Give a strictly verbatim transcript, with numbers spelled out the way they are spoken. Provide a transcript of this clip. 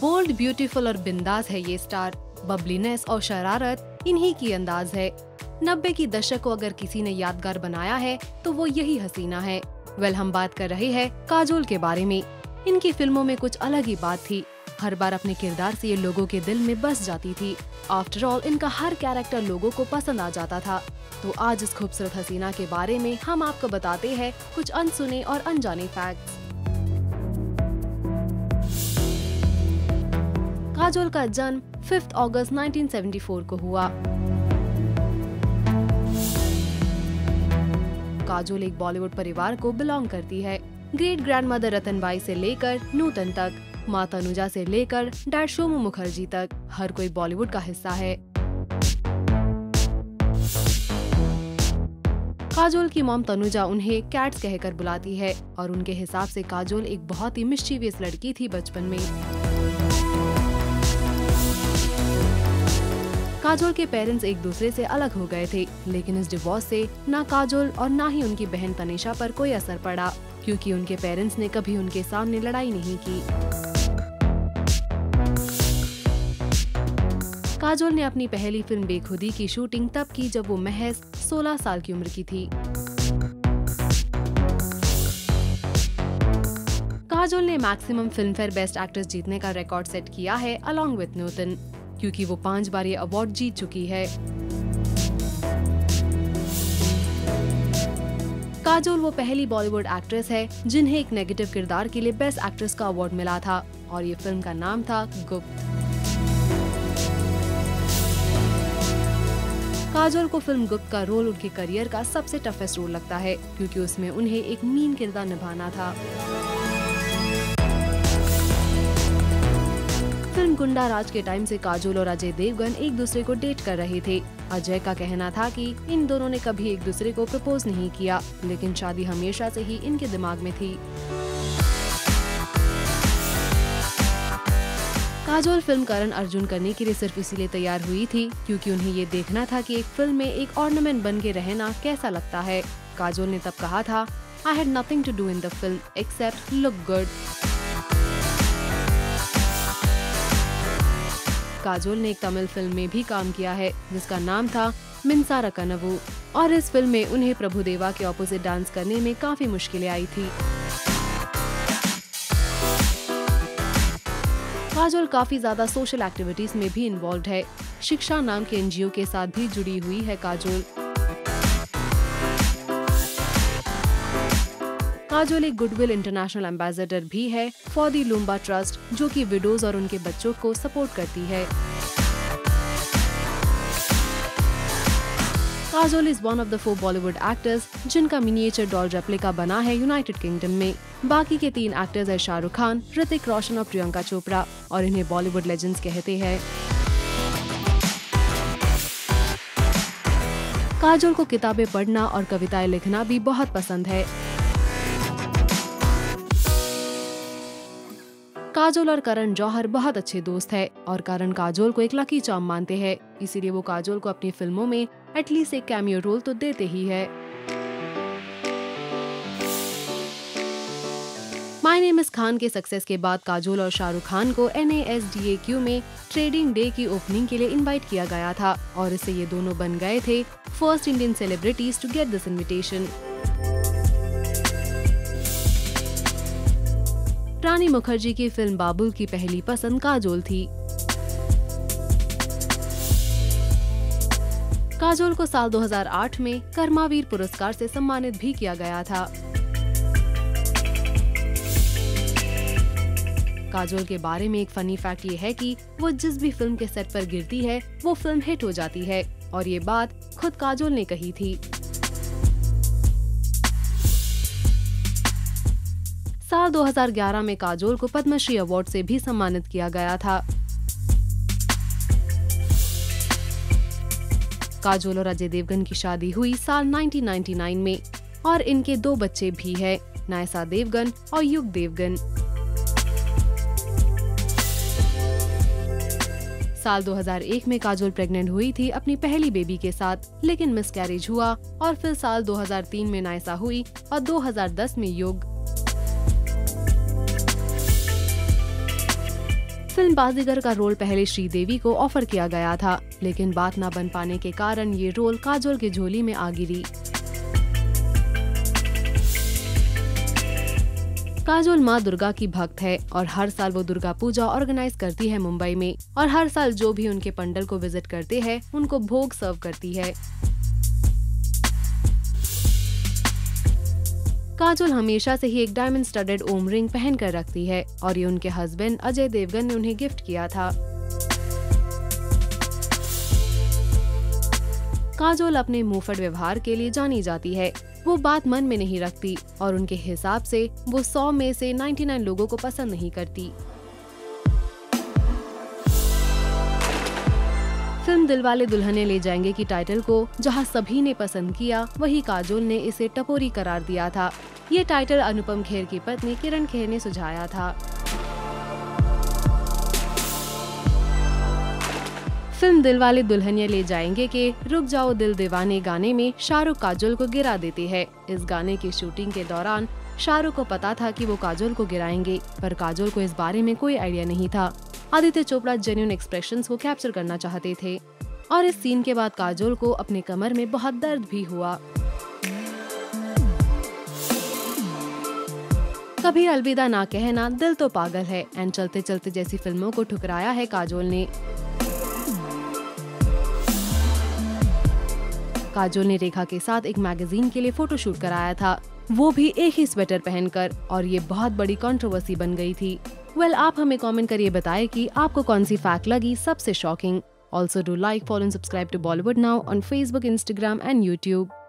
Bold, beautiful और बिंदास है ये स्टार। बबलीनेस और शरारत इन्हीं की अंदाज है। नब्बे की दशक को अगर किसी ने यादगार बनाया है तो वो यही हसीना है। वेल, हम बात कर रहे हैं काजोल के बारे में। इनकी फिल्मों में कुछ अलग ही बात थी। हर बार अपने किरदार से ये लोगों के दिल में बस जाती थी। आफ्टर ऑल इनका हर कैरेक्टर लोगों को पसंद आ जाता था। तो आज इस खूबसूरत हसीना के बारे में हम आपको बताते हैं कुछ अनसुने और अनजाने फैक्ट्स। काजोल का जन्म fifth August nineteen seventy four को हुआ। काजोल एक बॉलीवुड परिवार को बिलोंग करती है। ग्रेट ग्रैंडमदर रतनबाई से लेकर नूतन तक, माँ तनुजा से लेकर डैड सोमू मुखर्जी तक हर कोई बॉलीवुड का हिस्सा है। काजोल की मॉम तनुजा उन्हें कैट्स कहकर बुलाती है और उनके हिसाब से काजोल एक बहुत ही मिस्चीवियस लड़की थी बचपन में। काजोल के पेरेंट्स एक दूसरे से अलग हो गए थे, लेकिन इस डिवोर्स से ना काजोल और ना ही उनकी बहन तनिषा पर कोई असर पड़ा, क्योंकि उनके पेरेंट्स ने कभी उनके सामने लड़ाई नहीं की। काजोल ने अपनी पहली फिल्म बेखुदी की शूटिंग तब की जब वो महज सोलह साल की उम्र की थी। काजोल ने maximum Filmfare best actress जीतने का रिकॉर्ड सेट किया है अलॉन्ग विद नूतन, क्योंकि वो पांच बार ये अवार्ड जीत चुकी है। काजोल वो पहली बॉलीवुड एक्ट्रेस है जिन्हें एक नेगेटिव किरदार के लिए बेस्ट एक्ट्रेस का अवार्ड मिला था और ये फिल्म का नाम था गुप्त। काजोल को फिल्म गुप्त का रोल उनके करियर का सबसे टफेस्ट रोल लगता है, क्योंकि उसमें उन्हें एक मीन किरदार निभाना था। फिल्म गुंडा राज के टाइम से काजोल और अजय देवगन एक दूसरे को डेट कर रहे थे। अजय का कहना था कि इन दोनों ने कभी एक दूसरे को प्रपोज नहीं किया, लेकिन शादी हमेशा से ही इनके दिमाग में थी। काजोल फिल्म करण अर्जुन करने के लिए सिर्फ इसीलिए तैयार हुई थी क्योंकि उन्हें ये देखना था कि एक फिल्म में एक ऑर्नामेंट बन के रहना कैसा लगता है। काजोल ने तब कहा था, I had nothing to do in the film except look good. Kajol ने एक तमिल फिल्म में भी काम किया है जिसका नाम था मिंसारा कनवु, और इस फिल्म में उन्हें प्रभुदेवा के ऑपोजिट डांस करने में काफी मुश्किलें आई थी। काजोल काफी ज्यादा सोशल एक्टिविटीज में भी इन्वॉल्व है। शिक्षा नाम के एनजीओ के साथ भी जुड़ी हुई है काजोल। काजोल एक गुडविल इंटरनेशनल एम्बेसडर भी है फॉर दी लुम्बा ट्रस्ट, जो कि विडोज और उनके बच्चों को सपोर्ट करती है। Kajol is one of the four Bollywood actors जिनका मिनिएचर डॉल रेप्लिका बना है यूनाइटेड किंगडम में। बाकी के तीन एक्टर्स है शाहरुख खान, ऋतिक रोशन और प्रियंका चोपड़ा, और इन्हें बॉलीवुड लेजेंड्स कहते हैं। काजोल को किताबें पढ़ना और कविताएं लिखना भी बहुत पसंद है। काजोल और करण जौहर बहुत अच्छे दोस्त है और करण काजोल को एक लकी चार्म मानते हैं, इसीलिए वो काजोल को अपनी फिल्मों में एटलीस्ट एक कैमियो रोल तो देते ही है। माय नेम इज खान के सक्सेस के बाद काजोल और शाहरुख खान को N A S D A Q में ट्रेडिंग डे की ओपनिंग के लिए इनवाइट किया गया था और इससे ये दोनों बन गए थे first Indian celebrities to get this invitation. Rani Mukherjee की फिल्म बाबुल की पहली पसंद काजोल थी। काजोल को साल दो हज़ार आठ में कर्मावीर पुरस्कार से सम्मानित भी किया गया था। काजोल के बारे में एक फनी फैक्ट ये है कि वो जिस भी फिल्म के सेट पर गिरती है वो फिल्म हिट हो जाती है, और ये बात खुद काजोल ने कही थी। साल दो हज़ार ग्यारह में काजोल को पद्मश्री अवार्ड से भी सम्मानित किया गया था। काजोल और अजय देवगन की शादी हुई साल उन्नीस सौ निन्यानवे में और इनके दो बच्चे भी हैं, नायसा देवगन और युग देवगन। साल दो हज़ार एक में काजोल प्रेग्नेंट हुई थी अपनी पहली बेबी के साथ, लेकिन मिसकैरेज हुआ और फिर साल दो हज़ार तीन में नायसा हुई और दो हज़ार दस में युग। फिल्म बाजीगर का रोल पहले श्रीदेवी को ऑफर किया गया था, लेकिन बात न बन पाने के कारण ये रोल काजोल की झोली में आ गिरी। काजोल माँ दुर्गा की भक्त है और हर साल वो दुर्गा पूजा ऑर्गेनाइज करती है मुंबई में, और हर साल जो भी उनके पंडल को विजिट करते हैं उनको भोग सर्व करती है। काजोल हमेशा से ही एक डायमंड स्टडेड ओम रिंग पहन कर रखती है और ये उनके हस्बैंड अजय देवगन ने उन्हें गिफ्ट किया था। काजोल अपने मुंहफट व्यवहार के लिए जानी जाती है। वो बात मन में नहीं रखती और उनके हिसाब से वो सौ में से निन्यानवे लोगों को पसंद नहीं करती। फिल्म दिलवाले दुल्हनिया ले जाएंगे की टाइटल को जहां सभी ने पसंद किया, वही काजोल ने इसे टपोरी करार दिया था। ये टाइटल अनुपम खेर की पत्नी किरण खेर ने सुझाया था। फिल्म दिलवाले दुल्हनिया ले जाएंगे के रुक जाओ दिल दीवाने गाने में शाहरुख काजोल को गिरा देते हैं। इस गाने की शूटिंग के दौरान शाहरुख को पता था कि वो काजोल को गिराएंगे, पर काजोल को इस बारे में कोई आइडिया नहीं था। आदित्य चोपड़ा जेन्युइन एक्सप्रेशंस को कैप्चर करना चाहते थे और इस सीन के बाद काजोल को अपने कमर में बहुत दर्द भी हुआ। कभी अलविदा ना कहना, दिल तो पागल है एंड चलते चलते जैसी फिल्मों को ठुकराया है काजोल ने। काजोल ने रेखा के साथ एक मैगजीन के लिए फोटोशूट कराया था, वो भी एक ही स्वेटर पहनकर, और ये बहुत बड़ी कंट्रोवर्सी बन गई थी। वेल well, आप हमें कमेंट करके बताएं कि आपको कौन सी फैक्ट लगी सबसे shocking. Also do like, follow and subscribe to Bollywood now on Facebook, Instagram and YouTube.